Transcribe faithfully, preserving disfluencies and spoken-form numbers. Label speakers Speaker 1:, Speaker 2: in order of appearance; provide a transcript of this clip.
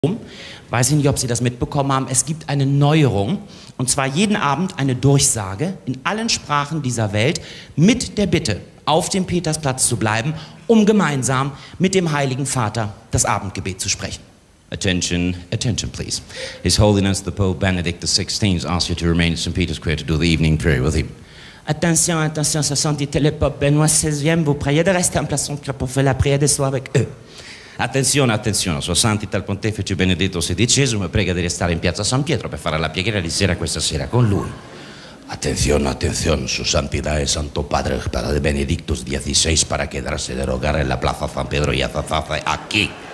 Speaker 1: Weiß ich nicht, ob Sie das mitbekommen haben. Es gibt eine Neuerung, und zwar jeden Abend eine Durchsage in allen Sprachen dieser Welt mit der Bitte, auf dem Petersplatz zu bleiben, um gemeinsam mit dem Heiligen Vater das Abendgebet zu sprechen.
Speaker 2: Attention, attention please. His Holiness the Pope Benedict the sixteenth asks you to remain in Saint Peter's Square to do the evening prayer with him.
Speaker 1: Attention, attention, Sa Sainteté le Pope Benoît seizième vous priez de rester en place pour faire la prière de soir avec eux.
Speaker 2: Attenzione, attenzione, Sua Santità il Pontefice Benedetto sedicesimo prega di restare in piazza San Pietro per fare la preghiera di sera questa sera con lui. Atención, atención, Su Santidad el Santo Padre Benedictus dieciséis para quedarse de rogar en la Plaza San Pedro y Azazaza aquí.